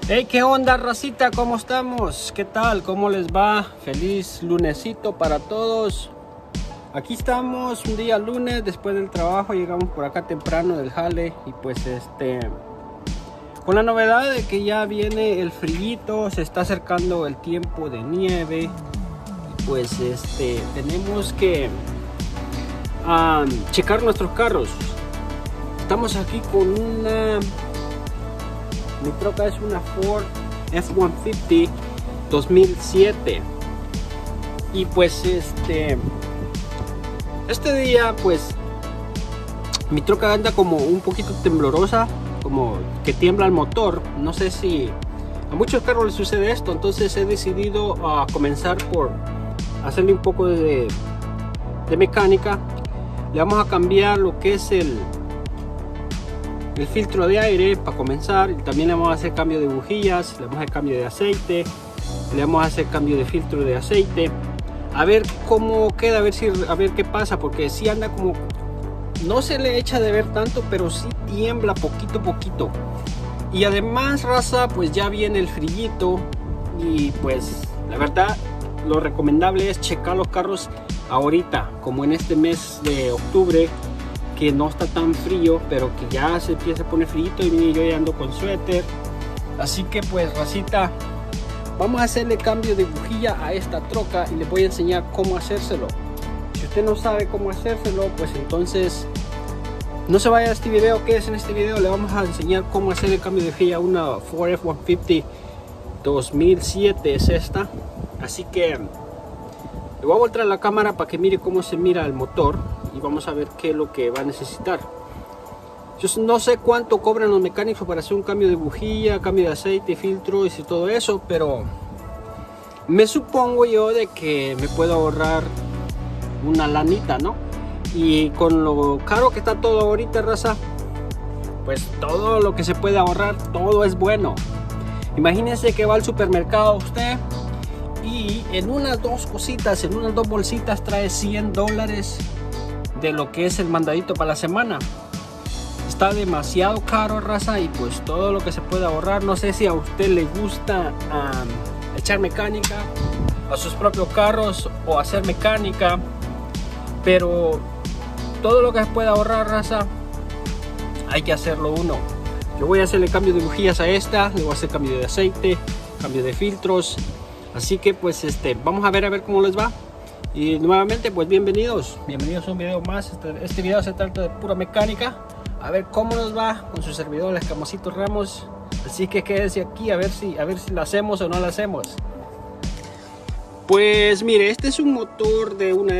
Hey, ¿qué onda, racita? ¿Cómo estamos? ¿Qué tal? ¿Cómo les va? Feliz lunesito para todos. Aquí estamos un día lunes después del trabajo. Llegamos por acá temprano del jale y pues con la novedad de que ya viene el frillito, se está acercando el tiempo de nieve y pues tenemos que checar nuestros carros. Estamos aquí con una, mi troca es una Ford F-150 2007 y pues este día pues mi troca anda como un poquito temblorosa, como que tiembla el motor. No sé si a muchos carros les sucede esto, entonces he decidido comenzar por hacerle un poco de mecánica. Le vamos a cambiar lo que es el filtro de aire para comenzar, y también le vamos a hacer cambio de bujías, le vamos a hacer cambio de aceite, le vamos a hacer cambio de filtro de aceite, a ver cómo queda, a ver qué pasa, porque si anda como, no se le echa de ver tanto, pero sí tiembla poquito a poquito. Y además, raza, pues ya viene el frillito y pues la verdad lo recomendable es checar los carros ahorita, como en este mes de octubre, que no está tan frío, pero que ya se empieza a poner frío. Y yo ya ando con suéter, así que pues, racita, vamos a hacerle cambio de bujía a esta troca y les voy a enseñar cómo hacérselo. Si usted no sabe cómo hacérselo, pues entonces no se vaya a este video, que es en este video le vamos a enseñar cómo hacer el cambio de bujía a una Ford F-150 2007 es esta. Así que le voy a voltear la cámara para que mire cómo se mira el motor y vamos a ver qué es lo que va a necesitar. Yo no sé cuánto cobran los mecánicos para hacer un cambio de bujía, cambio de aceite, filtro y todo eso, pero me supongo yo de que me puedo ahorrar una lanita, ¿no? Y con lo caro que está todo ahorita, raza, pues todo lo que se puede ahorrar, todo es bueno. Imagínense que va al supermercado usted y en unas dos cositas, en unas dos bolsitas trae $100 de lo que es el mandadito para la semana. Está demasiado caro, raza, y pues todo lo que se puede ahorrar. No sé si a usted le gusta echar mecánica a sus propios carros o hacer mecánica, pero todo lo que se puede ahorrar, raza, hay que hacerlo uno. Yo voy a hacerle cambio de bujías a esta, le voy a hacer cambio de aceite, cambio de filtros. Así que pues vamos a ver cómo les va. Y nuevamente pues bienvenidos a un video más. Este video se trata de pura mecánica. A ver cómo nos va con su servidor, el Escamosito Ramos. Así que quédense aquí a ver si lo hacemos o no lo hacemos. Pues mire, este es un motor de una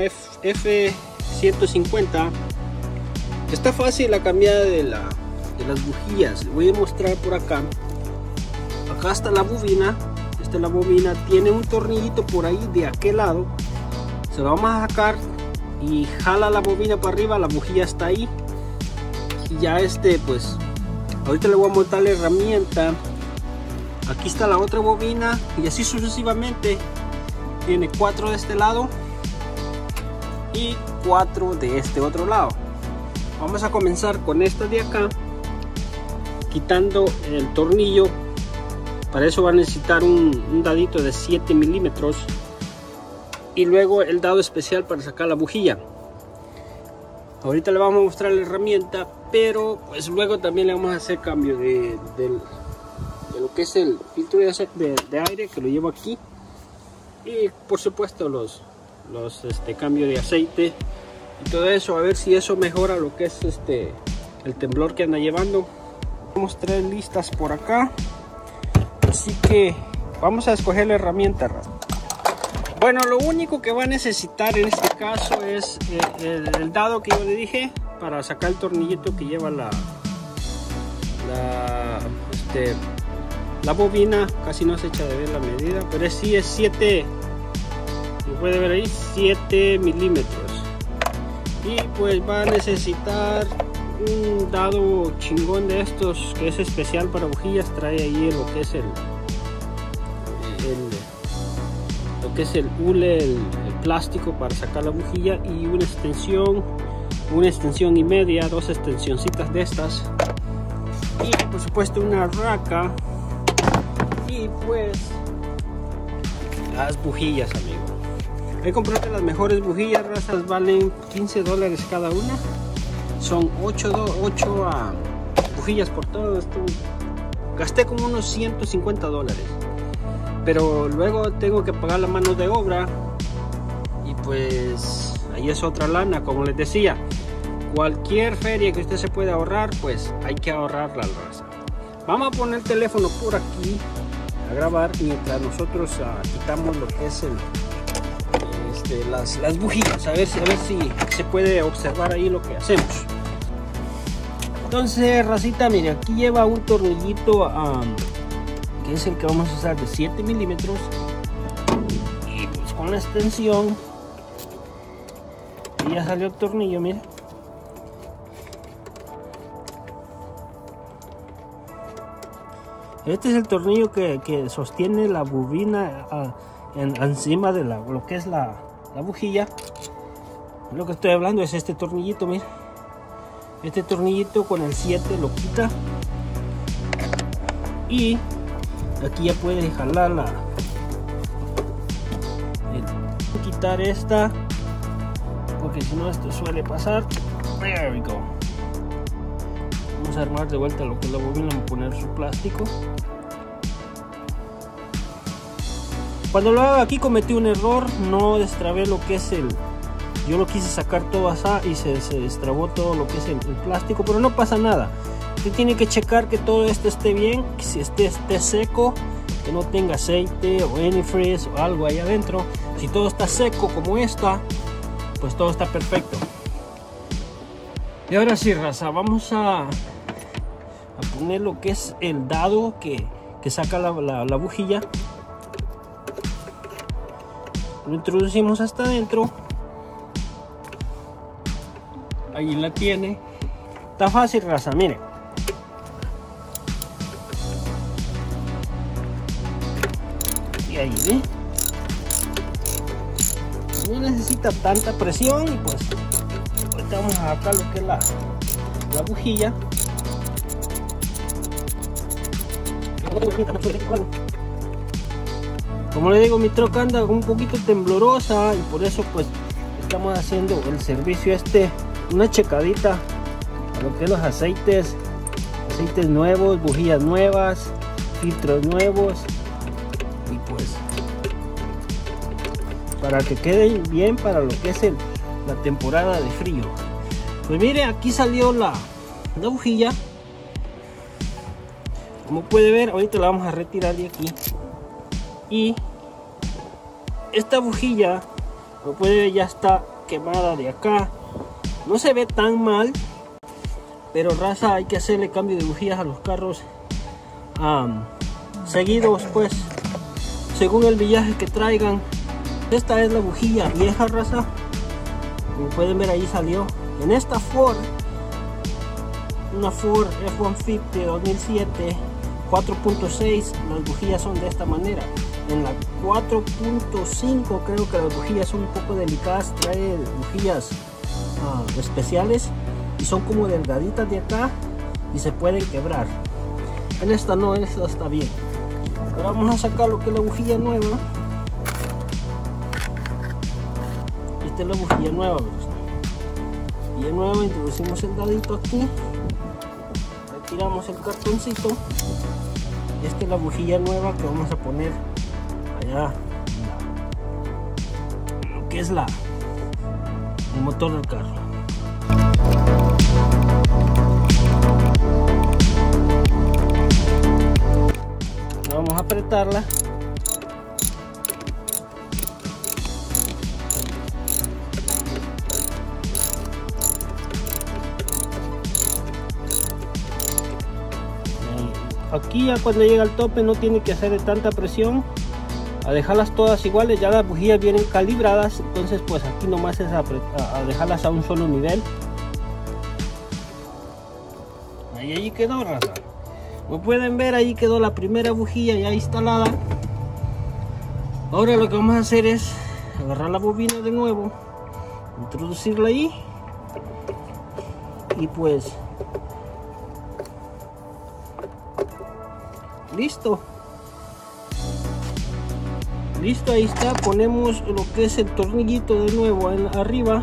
F-150. Está fácil la cambiada de las bujías. Les voy a mostrar por acá. Acá está la bobina. Esta es la bobina, tiene un tornillito por ahí de aquel lado. Se lo vamos a sacar y jala la bobina para arriba, la bujía está ahí. Y ya pues ahorita le voy a montar la herramienta. Aquí está la otra bobina y así sucesivamente. Tiene 4 de este lado y 4 de este otro lado. Vamos a comenzar con esta de acá, quitando el tornillo. Para eso va a necesitar un dadito de 7 milímetros y luego el dado especial para sacar la bujía. Ahorita le vamos a mostrar la herramienta, pero pues luego también le vamos a hacer cambio de lo que es el filtro de aire, que lo llevo aquí, y por supuesto los cambio de aceite y todo eso, a ver si eso mejora lo que es el temblor que anda llevando. Vamos 3 listas por acá. Así que vamos a escoger la herramienta. Bueno, lo único que va a necesitar en este caso es el dado que yo le dije para sacar el tornillito que lleva la bobina. Casi no se echa de ver la medida, pero sí es 7, se puede ver ahí, 7 milímetros. Y pues va a necesitar un dado chingón de estos que es especial para bujías. Trae ahí lo que es el hule, el plástico para sacar la bujía, y una extensión y media, 2 extensioncitas de estas, y por supuesto una raca Y pues las bujillas, amigo. He comprado las mejores bujillas, razas, valen $15 cada una. Son 8 bujillas por todo esto. Gasté como unos $150. Pero luego tengo que pagar la mano de obra. Y pues ahí es otra lana, como les decía. Cualquier feria que usted se pueda ahorrar, pues hay que ahorrar la raza. Vamos a poner el teléfono por aquí a grabar mientras nosotros quitamos lo que es las bujías, a ver si se puede observar ahí lo que hacemos. Entonces, racita, mire, aquí lleva un tornillito que es el que vamos a usar de 7 milímetros, y pues con la extensión y ya salió el tornillo, mire. Este es el tornillo que sostiene la bobina encima de lo que es la bujilla. Lo que estoy hablando es este tornillito, mira. Este tornillito con el 7 lo quita. Y aquí ya puede jalar quitar esta, porque si no esto suele pasar. There we go. Vamos a armar de vuelta lo que es la bobina, vamos a poner su plástico. Cuando lo haga aquí cometí un error, no destrabé lo que es yo lo quise sacar todo así y se destrabó todo lo que es el plástico, pero no pasa nada. Usted tiene que checar que todo esto esté bien, que si esté seco, que no tenga aceite o antifreeze o algo ahí adentro. Si todo está seco como esta, pues todo está perfecto. Y ahora sí, raza, vamos a poner lo que es el dado que saca la bujilla. Lo introducimos hasta adentro. Ahí la tiene. Está fácil, raza, mire. Y ahí ve. No necesita tanta presión. Y pues ahorita vamos a sacar lo que es la bujilla. Como le digo, mi troca anda un poquito temblorosa y por eso pues estamos haciendo el servicio una checadita a lo que es los aceites nuevos, bujías nuevas, filtros nuevos, y pues para que queden bien para lo que es la temporada de frío. Pues mire, aquí salió la bujilla. Como puede ver, ahorita la vamos a retirar de aquí. Y esta bujilla, como puede ver, ya está quemada de acá. No se ve tan mal, pero raza, hay que hacerle cambio de bujías a los carros seguidos, pues según el millaje que traigan. Esta es la bujilla vieja, raza. Como pueden ver, ahí salió en esta Ford, una Ford F-150 2007 4.6. las bujillas son de esta manera. En la 4.5 creo que las bujillas son un poco delicadas, trae bujillas especiales y son como delgaditas de acá y se pueden quebrar. En esta no, en esta está bien. Ahora vamos a sacar lo que es la bujilla nueva. Esta es la bujilla nueva, bujilla nueva. Introducimos el dadito aquí, retiramos el cartoncito. Esta es la bujilla nueva que vamos a poner allá, lo que es el motor del carro. Vamos a apretarla. Aquí ya cuando llega al tope no tiene que hacer de tanta presión, a dejarlas todas iguales. Ya las bujías vienen calibradas, entonces pues aquí nomás es a dejarlas a un solo nivel. Ahí quedó, raza. Como pueden ver, ahí quedó la primera bujilla ya instalada. Ahora lo que vamos a hacer es agarrar la bobina de nuevo, introducirla ahí y pues listo. Listo, ahí está. Ponemos lo que es el tornillito de nuevo arriba.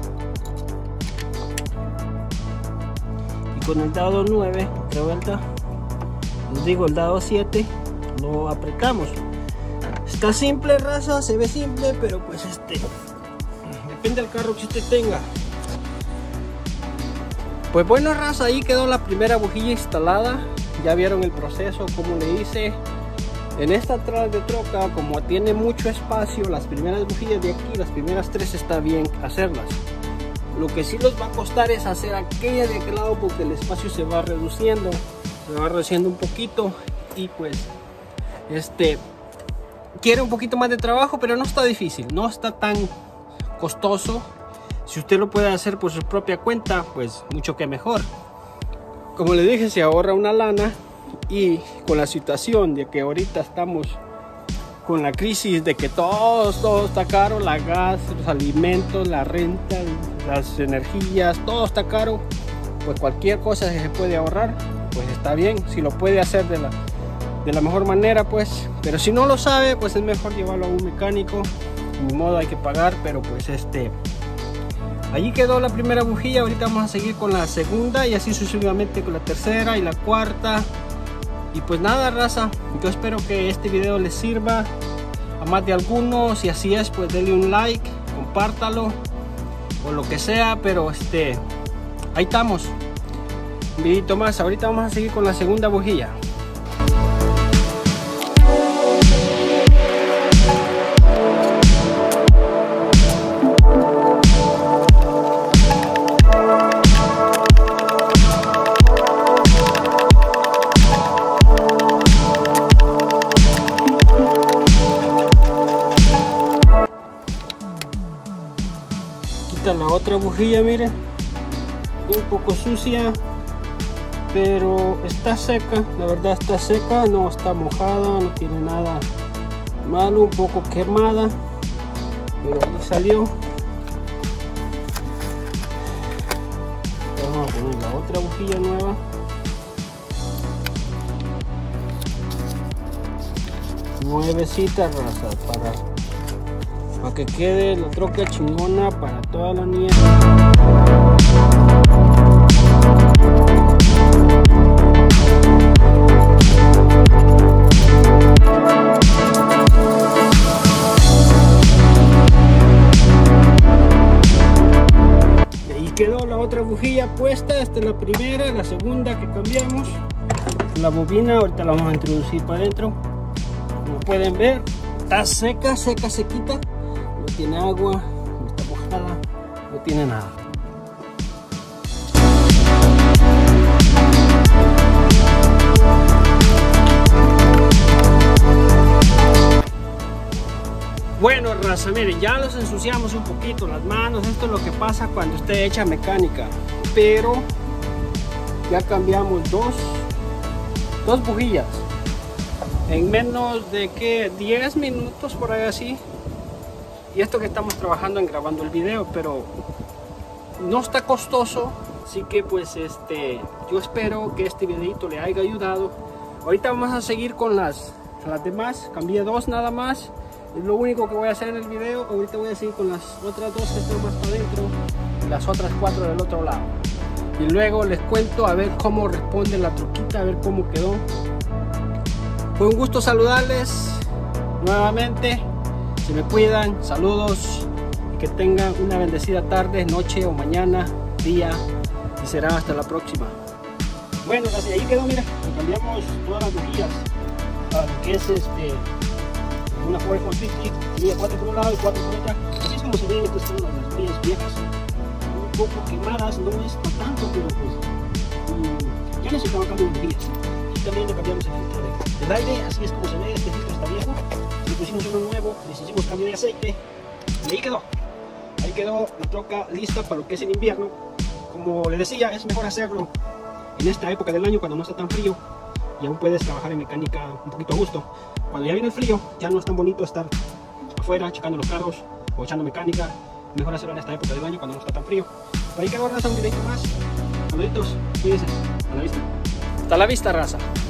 Y con el dado 9, otra vuelta. Les digo, el dado 7, lo apretamos. Está simple, raza, se ve simple, pero pues depende del carro que usted tenga. Pues bueno, raza, ahí quedó la primera bujía instalada. Ya vieron el proceso, como le hice. En esta atrás de troca, como tiene mucho espacio, las primeras bujías de aquí, las primeras 3 está bien hacerlas. Lo que sí les va a costar es hacer aquella de aquel lado, porque el espacio se va reduciendo un poquito, y pues quiere un poquito más de trabajo, pero no está difícil, no está tan costoso. Si usted lo puede hacer por su propia cuenta, pues mucho que mejor. Como le dije, se ahorra una lana. Y con la situación de que ahorita estamos con la crisis de que todo está caro, la gas, los alimentos, la renta, las energías, todo está caro, pues cualquier cosa que se puede ahorrar, pues está bien. Si lo puede hacer de la mejor manera, pues, pero si no lo sabe, pues es mejor llevarlo a un mecánico. Ni modo, hay que pagar, pero pues allí quedó la primera bujía. Ahorita vamos a seguir con la segunda y así sucesivamente con la tercera y la cuarta. Y pues nada, raza, yo espero que este video les sirva a más de algunos. Si así es, pues denle un like, compártalo o lo que sea, pero ahí estamos. Un videito más. Ahorita vamos a seguir con la segunda bujía. La otra bujía, miren, un poco sucia, pero está seca. La verdad está seca, no está mojada, no tiene nada malo, un poco quemada, pero ahí salió. Vamos a poner la otra bujía nueva. Nuevecita, raza, para que quede la troca chingona para toda la nieve. Y ahí quedó la otra bujía puesta. Esta es la primera, la segunda que cambiamos. La bobina ahorita la vamos a introducir para adentro. Como pueden ver, está seca, sequita. No tiene agua, no está mojada, no tiene nada. Bueno, raza, miren, ya los ensuciamos un poquito las manos. Esto es lo que pasa cuando usted echa mecánica. Pero ya cambiamos dos bujillas en menos de que 10 minutos por ahí así. Y esto que estamos trabajando en grabando el video, pero no está costoso, así que pues yo espero que este videito le haya ayudado. Ahorita vamos a seguir con las demás. Cambié 2 nada más, es lo único que voy a hacer en el video. Ahorita voy a seguir con las otras 2 que están más para adentro y las otras 4 del otro lado, y luego les cuento a ver cómo responde la troquita, a ver cómo quedó. Fue un gusto saludarles nuevamente. Se me cuidan, saludos, y que tengan una bendecida tarde, noche o mañana, día, y será hasta la próxima. Bueno, así ahí quedó, mira, cambiamos todas las bujillas a lo que es una Ford F-150, tenía 4 por un lado y 4 por otra. Así es como se ven. Estas son las bujillas viejas, un poco quemadas, no es para tanto, pero pues ya necesitaba cambio de bujillas. Y también le cambiamos el filtro del aire, así es como se ve. Este filtro está viejo, le pusimos uno nuevo, les hicimos cambio de aceite y ahí quedó. Ahí quedó la troca lista para lo que es el invierno. Como les decía, es mejor hacerlo en esta época del año cuando no está tan frío y aún puedes trabajar en mecánica un poquito a gusto. Cuando ya viene el frío, ya no es tan bonito estar afuera checando los carros o echando mecánica. Mejor hacerlo en esta época del año cuando no está tan frío. Por ahí quedó, raza, un videito más. Saluditos, cuídense, a la vista. Hasta la vista, raza.